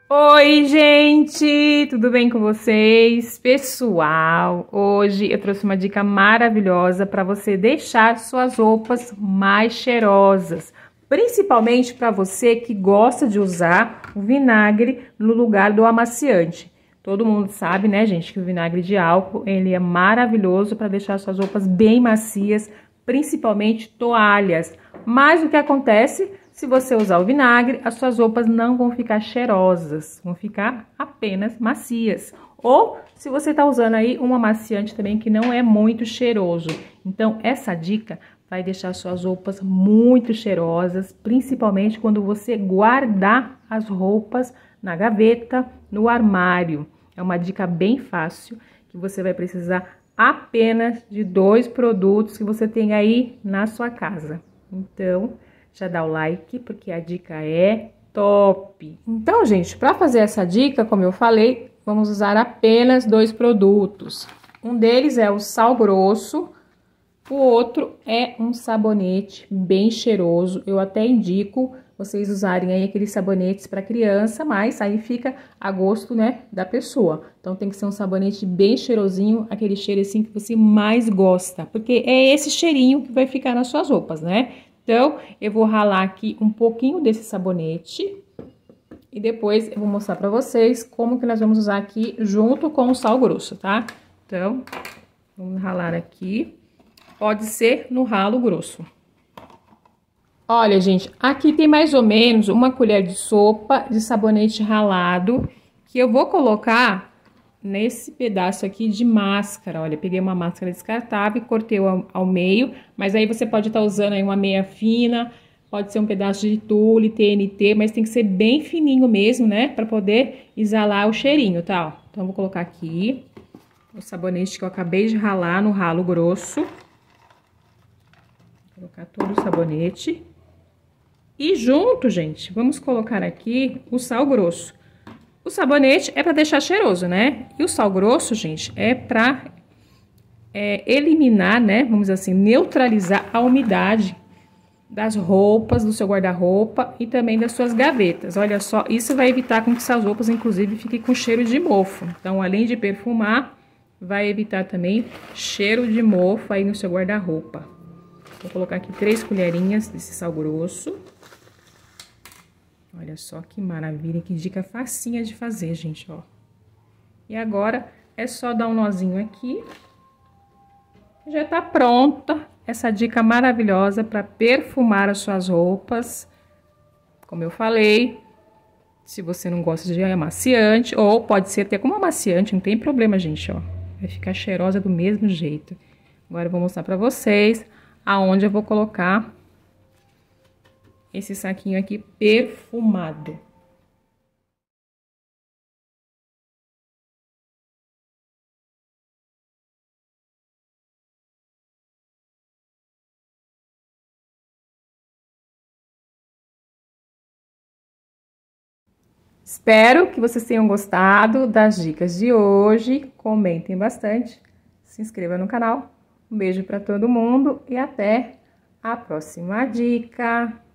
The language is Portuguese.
Oi, gente! Tudo bem com vocês? Pessoal, hoje eu trouxe uma dica maravilhosa para você deixar suas roupas mais cheirosas, principalmente para você que gosta de usar o vinagre no lugar do amaciante. Todo mundo sabe, né, gente, que o vinagre de álcool, ele é maravilhoso para deixar suas roupas bem macias, principalmente toalhas. Mas o que acontece? Se você usar o vinagre, as suas roupas não vão ficar cheirosas, vão ficar apenas macias. Ou se você tá usando aí um amaciante também que não é muito cheiroso. Então, essa dica vai deixar suas roupas muito cheirosas, principalmente quando você guardar as roupas na gaveta, no armário. É uma dica bem fácil, que você vai precisar apenas de 2 produtos que você tem aí na sua casa. Então, já dá o like, porque a dica é top. Então, gente, para fazer essa dica, como eu falei, vamos usar apenas 2 produtos. Um deles é o sal grosso, o outro é um sabonete bem cheiroso. Eu até indico vocês usarem aí aqueles sabonetes para criança, mas aí fica a gosto, né, da pessoa. Então tem que ser um sabonete bem cheirosinho, aquele cheiro assim que você mais gosta, porque é esse cheirinho que vai ficar nas suas roupas, né? Então, eu vou ralar aqui um pouquinho desse sabonete e depois eu vou mostrar pra vocês como que nós vamos usar aqui junto com o sal grosso, tá? Então, vamos ralar aqui. Pode ser no ralo grosso. Olha, gente, aqui tem mais ou menos uma colher de sopa de sabonete ralado que eu vou colocar nesse pedaço aqui de máscara. Olha, peguei uma máscara descartável e cortei ao meio, mas aí você pode estar usando aí uma meia fina, pode ser um pedaço de tule, TNT, mas tem que ser bem fininho mesmo, né, para poder exalar o cheirinho, tá? Então, eu vou colocar aqui o sabonete que eu acabei de ralar no ralo grosso. Vou colocar todo o sabonete. E junto, gente, vamos colocar aqui o sal grosso. O sabonete é para deixar cheiroso, né? E o sal grosso, gente, é para eliminar, né? Vamos dizer assim, neutralizar a umidade das roupas, do seu guarda-roupa e também das suas gavetas. Olha só, isso vai evitar com que suas roupas, inclusive, fiquem com cheiro de mofo. Então, além de perfumar, vai evitar também cheiro de mofo aí no seu guarda-roupa. Vou colocar aqui 3 colherinhas desse sal grosso. Olha só que maravilha, que dica facinha de fazer, gente, ó. E agora, é só dar um nozinho aqui. Já tá pronta essa dica maravilhosa para perfumar as suas roupas. Como eu falei, se você não gosta de amaciante, ou pode ser até como amaciante, não tem problema, gente, ó. Vai ficar cheirosa do mesmo jeito. Agora eu vou mostrar para vocês aonde eu vou colocar esse saquinho aqui perfumado. Espero que vocês tenham gostado das dicas de hoje. Comentem bastante, se inscreva no canal. Um beijo para todo mundo e até a próxima dica.